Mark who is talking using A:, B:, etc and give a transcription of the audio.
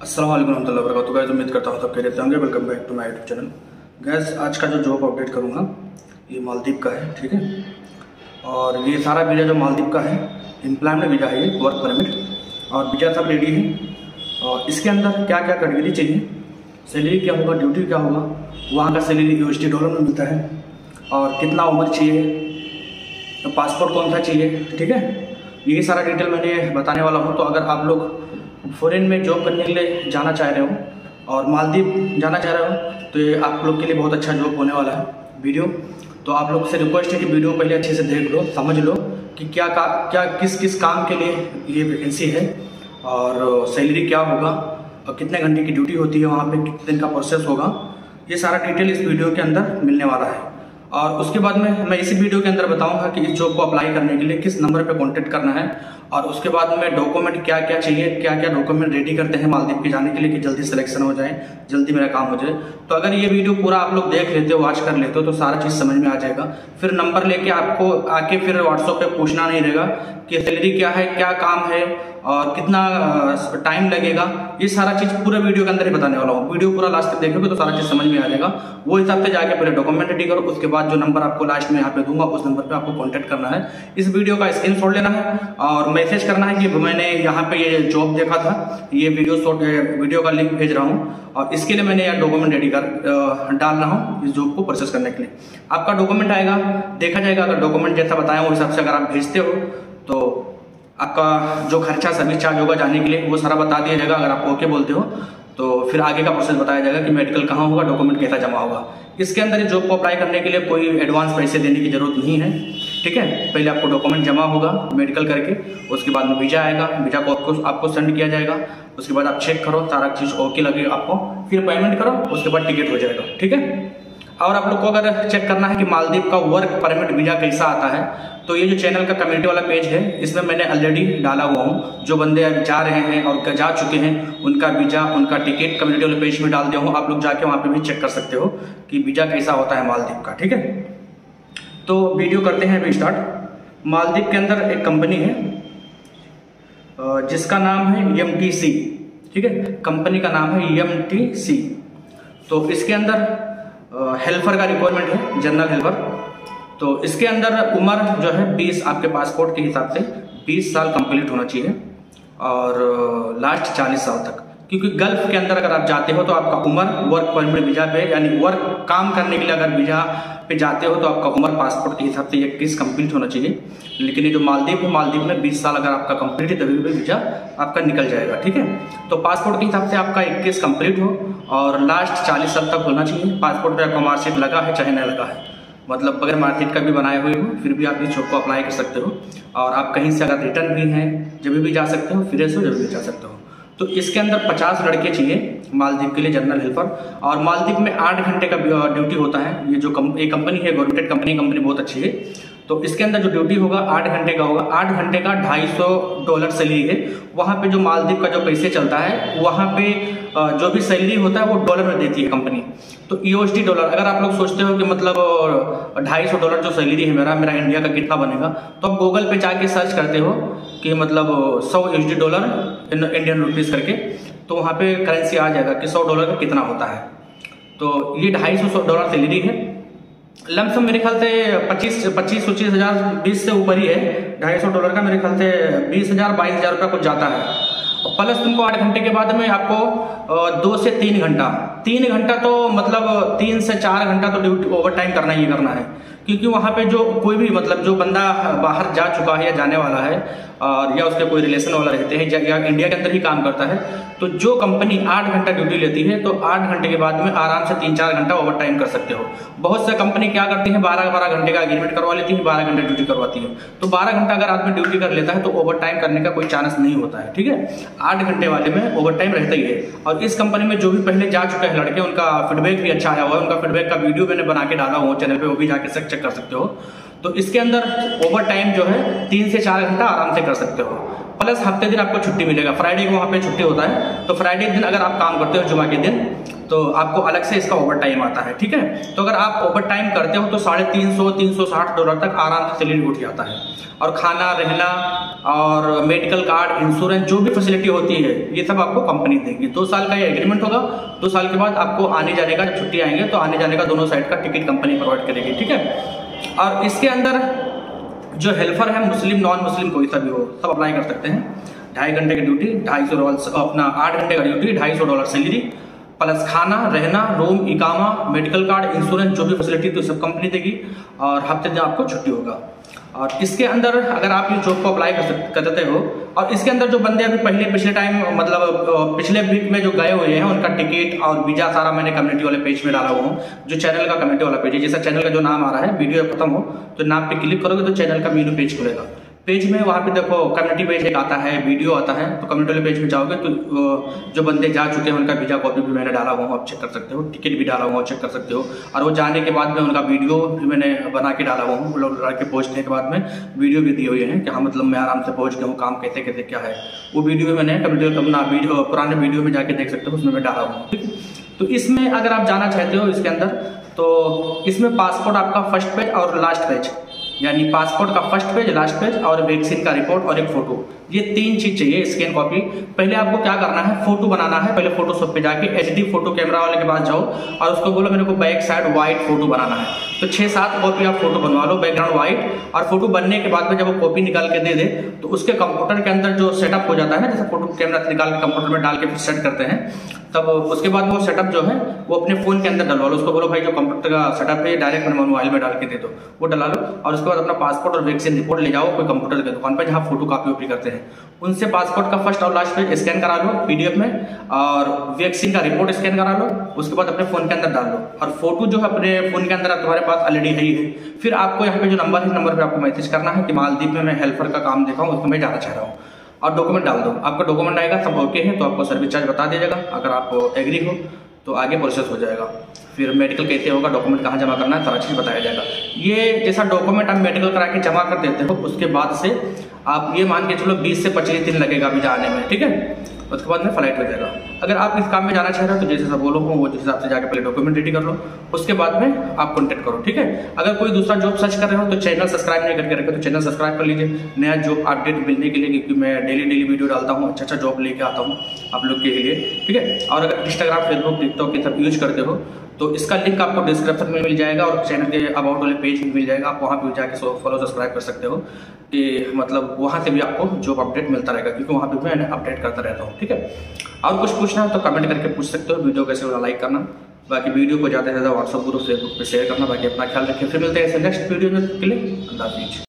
A: अस्सलाम वालेकुम रहमतुल्लाहि व बरकातुहू। गाइस उम्मीद करता हूँ सब खैरियत से होंगे। Welcome back to my YouTube channel. Guys आज का जो जॉब अपडेट करूँगा ये मालदीव का है, ठीक है। और ये सारा वीज़ा जो मालदीव का है एम्प्लॉयमेंट वीज़ा है, ये वर्क परमिट और वीज़ा सब रेडी है। और इसके अंदर क्या क्या कैटेगरी चाहिए, सैलरी क्या होगा, ड्यूटी क्या होगा, वहाँ का सैलरी USD डॉलर में मिलता है, और कितना उम्र चाहिए, तो पासपोर्ट कौन सा चाहिए, ठीक है। यही सारा डिटेल मैंने बताने वाला हूँ। तो अगर आप लोग फॉरेन में जॉब करने के लिए जाना चाह रहे हो और मालदीव जाना चाह रहे हो तो ये आप लोग के लिए बहुत अच्छा जॉब होने वाला है वीडियो। तो आप लोग से रिक्वेस्ट है कि वीडियो पहले अच्छे से देख लो, समझ लो कि क्या किस किस काम के लिए ये वैकेंसी है, और सैलरी क्या होगा, और कितने घंटे की ड्यूटी होती है वहाँ पे, कितने दिन का प्रोसेस होगा, ये सारा डिटेल इस वीडियो के अंदर मिलने वाला है। और उसके बाद में मैं इसी वीडियो के अंदर बताऊंगा कि इस जॉब को अप्लाई करने के लिए किस नंबर पे कांटेक्ट करना है, और उसके बाद में डॉक्यूमेंट क्या क्या चाहिए, क्या क्या डॉक्यूमेंट रेडी करते हैं मालदीव के जाने के लिए कि जल्दी सिलेक्शन हो जाए, जल्दी मेरा काम हो जाए। तो अगर ये वीडियो पूरा आप लोग देख लेते हो, वॉच कर लेते हो, तो सारा चीज़ समझ में आ जाएगा। फिर नंबर लेके आपको आके फिर व्हाट्सएप पे पूछना नहीं रहेगा कि सैलरी क्या है, क्या काम है और कितना टाइम लगेगा। ये सारा चीज़ पूरे वीडियो के अंदर ही बताने वाला हूँ। वीडियो पूरा लास्ट तक देखोगे तो सारा चीज़ समझ में आ जाएगा। वो हिसाब से जाके पहले डॉक्यूमेंट रेडी करो, उसके बाद जो नंबर आपको लास्ट में यहाँ पे दूंगा उस नंबर पे आपको कांटेक्ट करना है। इस वीडियो का स्क्रीनशॉट लेना है और मैसेज करना है कि मैंने यहाँ पे ये जॉब देखा था, ये वीडियो का लिंक भेज रहा हूँ और इसके लिए मैंने यार डॉक्यूमेंट रेडी कर डाल रहा हूँ इस जॉब को प्रोसेस करने के लिए। आपका डॉक्यूमेंट आएगा, देखा जाएगा। अगर डॉक्यूमेंट जैसा बताया वो हिसाब से अगर आप भेजते हो तो आपका जो खर्चा सर्विस चार्ज होगा जाने के लिए वो सारा बता दिया जाएगा। अगर आप ओके बोलते हो तो फिर आगे का प्रोसेस बताया जाएगा कि मेडिकल कहाँ होगा, डॉक्यूमेंट कैसा जमा होगा। इसके अंदर इस जॉब को अप्लाई करने के लिए कोई एडवांस पैसे देने की जरूरत नहीं है, ठीक है। पहले आपको डॉक्यूमेंट जमा होगा मेडिकल करके, उसके बाद में वीज़ा आएगा, वीज़ा को आपको सेंड किया जाएगा। उसके बाद आप चेक करो, सारा चीज़ ओके लगे आपको, फिर पेमेंट करो, उसके बाद टिकट हो जाएगा, ठीक है। और आप लोग को अगर चेक करना है कि मालदीव का वर्क परमिट वीज़ा कैसा आता है, तो ये जो चैनल का कम्युनिटी वाला पेज है इसमें मैंने ऑलरेडी डाला हुआ हूँ। जो बंदे जा रहे हैं और जा चुके हैं उनका वीज़ा, उनका टिकट कम्युनिटी वाले पेज में डाल दिया हूँ। आप लोग जाके वहाँ पे भी चेक कर सकते हो कि वीज़ा कैसा होता है मालदीव का, ठीक है। तो वीडियो करते हैं अभी स्टार्ट। मालदीव के अंदर एक कंपनी है जिसका नाम है MTC, ठीक है। कंपनी का नाम है MTC। तो इसके अंदर हेल्पर का रिक्वायरमेंट है, जनरल हेल्पर। तो इसके अंदर उम्र जो है 20, आपके पासपोर्ट के हिसाब से 20 साल कंप्लीट होना चाहिए और लास्ट 40 साल तक। क्योंकि गल्फ के अंदर अगर आप जाते हो तो आपका उम्र वर्क परमिट वीज़ा पे, यानी वर्क काम करने के लिए अगर वीज़ा पे जाते हो तो आपका उम्र पासपोर्ट के हिसाब से 21 कंप्लीट होना चाहिए। लेकिन ये जो मालदीव है, मालदीव में 20 साल अगर आपका कंप्लीट है तभी भी वीज़ा आपका निकल जाएगा, ठीक है। तो पासपोर्ट के हिसाब से आपका 21 कंप्लीट हो और लास्ट 40 साल तक होना चाहिए। पासपोर्ट पर आपका मार्कशीट लगा है चाहे नहीं लगा है, मतलब बगैर मार्कशीट का भी बनाए हुए हो फिर भी आप इस जॉब को अप्लाई कर सकते हो। और आप कहीं से अगर रिटर्न भी हैं जब भी जा सकते हो, फ्रेश हो जब भी जा सकते हो। तो इसके अंदर 50 लड़के चाहिए मालदीव के लिए जनरल हेल्पर। और मालदीव में 8 घंटे का ड्यूटी होता है। ये जो कंपनी है गवर्नमेंट कंपनी बहुत अच्छी है। तो इसके अंदर जो ड्यूटी होगा 8 घंटे का होगा। 8 घंटे का $250 सैलरी है। वहाँ पे जो मालदीव का जो पैसे चलता है वहाँ पे जो भी सैलरी होता है वो डॉलर में देती है कंपनी। तो USD डॉलर, अगर आप लोग सोचते हो कि मतलब $250 जो सैलरी है मेरा इंडिया का कितना बनेगा, तो आप गूगल पे जाके सर्च करते हो कि मतलब 100 USD डॉलर इंडियन रुपीज़ करके, तो वहाँ पे करेंसी आ जाएगा कि $100 का कितना होता है। तो ये $250 सैलरी है। लमसम मेरे ख्याल से 25-25 हज़ार 20 से ऊपर ही है। $250 का मेरे ख्याल से 20,000-22,000 रुपया कुछ जाता है। प्लस तुमको 8 घंटे के बाद में आपको 2 से 3 घंटा, 3 घंटा तो मतलब 3 से 4 घंटा तो ड्यूटी ओवर टाइम करना ही करना है। क्योंकि वहाँ पे जो कोई भी मतलब जो बंदा बाहर जा चुका है या जाने वाला है और या उसके कोई रिलेशन वाला रहते हैं या इंडिया के अंदर ही काम करता है, तो जो कंपनी 8 घंटा ड्यूटी लेती है तो 8 घंटे के बाद में आराम से 3-4 घंटा ओवर टाइम कर सकते हो। बहुत से कंपनी क्या करती है 12-12 घंटे का एग्रीमेंट करवा लेती है, 12 घंटे ड्यूटी करवाती है। तो 12 घंटा अगर आदमी ड्यूटी कर लेता है तो ओवर टाइम करने का कोई चांस नहीं होता है, ठीक है। 8 घंटे वाले में ओवर टाइम रहता ही है। और इस कंपनी में जो भी पहले जा चुके हैं लड़के, उनका फीडबैक भी अच्छा आया हुआ है। उनका फीडबैक का वीडियो मैंने बना के डाला हुआ चैनल पे, वो भी जाके चेक कर सकते हो। तो इसके अंदर ओवर टाइम जो है 3 से 4 घंटा आराम से कर सकते हो, प्लस हफ्ते दिन आपको छुट्टी मिलेगा। फ्राइडे को वहाँ पे छुट्टी होता है, तो फ्राइडे दिन अगर आप काम करते हो जुमा के दिन तो आपको अलग से इसका ओवर टाइम आता है, ठीक है। तो अगर आप ओवर टाइम करते हो तो $350-360 तक आराम से सैलरी उठ जाता है। और खाना, रहना और मेडिकल कार्ड, इंश्योरेंस, जो भी फैसिलिटी होती है ये सब आपको कंपनी देगी। 2 साल का ये एग्रीमेंट होगा। 2 साल के बाद आपको आने जाने का, जब छुट्टी आएंगे तो आने जाने का दोनों साइड का टिकट कंपनी प्रोवाइड करेगी, ठीक है। और इसके अंदर जो हेल्पर है, मुस्लिम नॉन मुस्लिम कोई सा भी हो, सब अप्लाई कर सकते हैं। 2.5 घंटे की ड्यूटी, $250, अपना 8 घंटे का ड्यूटी, $250 सैलरी, प्लस खाना, रहना, रूम, इकामा, मेडिकल कार्ड, इंश्योरेंस, जो भी फैसिलिटी तो सब कंपनी देगी। और हफ्ते दिन आपको छुट्टी होगा। और इसके अंदर अगर आप ये जॉब को अप्लाई कर देते हो, और इसके अंदर जो बंदे अभी पिछले टाइम मतलब पिछले वीक में जो गए हुए हैं उनका टिकट और वीजा सारा मैंने कम्युनिटी वाले पेज में डाला हुआ हूँ, जो चैनल का कम्युनिटी वाला पेज है। जैसा चैनल का जो नाम आ रहा है, वीडियो खत्म हो तो नाम पे क्लिक करोगे तो चैनल का मेनू पेज खुलेगा। पेज में वहाँ पे देखो कम्युनिटी पेज एक आता है, वीडियो आता है। तो कम्युनिटी वाले पेज में जाओगे तो जो बंदे जा चुके हैं उनका वीजा कॉपी भी मैंने डाला हुआ हूँ, आप चेक कर सकते हो। टिकट भी डाला हुआ हूँ, चेक कर सकते हो। और वो जाने के बाद में उनका वीडियो भी मैंने बना के डाला हुआ हूँ। वो लोग के पहुँचने के बाद में वीडियो भी दिए हुए हैं कि हाँ मतलब मैं आराम से पहुँच गया हूँ, काम कैसे कैसे क्या है। वो वीडियो भी मैंने कम्युनिटी अपना वीडियो पुराने वीडियो में जाके देख सकते हो, उसमें मैं डाला हूँ, ठीक है। तो इसमें अगर आप जाना चाहते हो इसके अंदर, तो इसमें पासपोर्ट आपका फर्स्ट पेज और लास्ट पेज, यानी पासपोर्ट का फर्स्ट पेज, लास्ट पेज और वैक्सीन का रिपोर्ट और एक फोटो, ये 3 चीज चाहिए स्कैन कॉपी। पहले आपको क्या करना है, फोटो बनाना है। पहले फोटोशॉप पे जाके HD फोटो कैमरा वाले के पास जाओ और उसको बोलो मेरे को बैक साइड व्हाइट फोटो बनाना है। तो 6-7 कॉपी आप फोटो बनवा लो, बैकग्राउंड व्हाइट। और फोटो बनने के बाद में जब वो कॉपी निकाल के दे दे तो उसके कंप्यूटर के अंदर जो सेटअप हो जाता है ना, जैसे फोटो कैमरा से निकाल के कंप्यूटर में डाल के फिर सेट करते हैं, तब उसके बाद वो सेटअप जो है वो अपने फोन के अंदर डलवा लो। उसको बोलो भाई जो कंप्यूटर का सेटअप है डायरेक्ट मेरे मोबाइल में डाल के दे दो, वो डला लो। और उसके बाद अपना पासपोर्ट और वैक्सीन रिपोर्ट ले जाओ कोई कंप्यूटर की दुकान पर जहाँ फोटो कॉपी करते हैं, उनसे पासपोर्ट का फर्स्ट और लास्ट पेज स्कैन करा लो PDF में, और वैक्सीन का रिपोर्ट स्कैन करा लो। उसके बाद अपने फोन के अंदर डाल लो। और फोटो जो है अपने फोन के अंदर तुम्हारे पास ऑलरेडी है ही है। फिर आपको यहाँ पे जो नंबर है, नंबर पे आपको मैसेज करना है कि मालदीव में मैं हेल्पर का काम देखा हूँ, उसको मैं जाना चाह रहा हूँ, और डॉक्यूमेंट डाल दो। आपका डॉक्यूमेंट आएगा, सब ओके है तो आपको सर्विस चार्ज बता दिया जाएगा। अगर आप एग्री हो तो आगे प्रोसेस हो जाएगा। फिर मेडिकल कैसे होगा, डॉक्यूमेंट कहाँ जमा करना है, सारा चीज़ बताया जाएगा। ये जैसा डॉक्यूमेंट आप मेडिकल करा के जमा कर देते हो, उसके बाद से आप ये मान के चलो 20 से 25 दिन लगेगा अभी जाने में, ठीक है। उसके बाद में फ्लाइट हो जाएगा। अगर आप इस काम में जाना चाह रहे हो तो जैसे सब बोलो हो वो जिस हिसाब से जाके पहले डॉक्यूमेंट रेडी कर लो, उसके बाद में आप कॉन्टैक्ट करो, ठीक है। अगर कोई दूसरा जॉब सर्च कर रहे हो तो चैनल सब्सक्राइब नहीं करके रखे तो चैनल सब्सक्राइब कर लीजिए, नया जॉब अपडेट मिलने के लिए, क्योंकि मैं डेली वीडियो डालता हूँ, अच्छा जॉब लेके आता हूँ आप लोग के लिए, ठीक है। और अगर इंस्टाग्राम, फेसबुक, टिकटॉक ये सब यूज करते हो तो इसका लिंक आपको डिस्क्रिप्शन में मिल जाएगा और चैनल के अबाउट वाले पेज में मिल जाएगा। आप वहाँ पे जाके फॉलो सब्सक्राइब कर सकते हो कि मतलब वहाँ से भी आपको जॉब अपडेट मिलता रहेगा, क्योंकि वहाँ पे मैं अपडेट करता रहता हूँ, ठीक है। और कुछ पूछना हो तो कमेंट करके पूछ सकते हो। वीडियो कैसे होगा लाइक करना, बाकी वीडियो को ज़्यादा से ज़्यादा व्हाट्सअप ग्रुप, फेसबुक पे शेयर करना। बाकी अपना ख्याल रखिए, फिर मिलते हैं ऐसे नेक्स्ट वीडियो में, के लिए अल्लाह हाफिज़।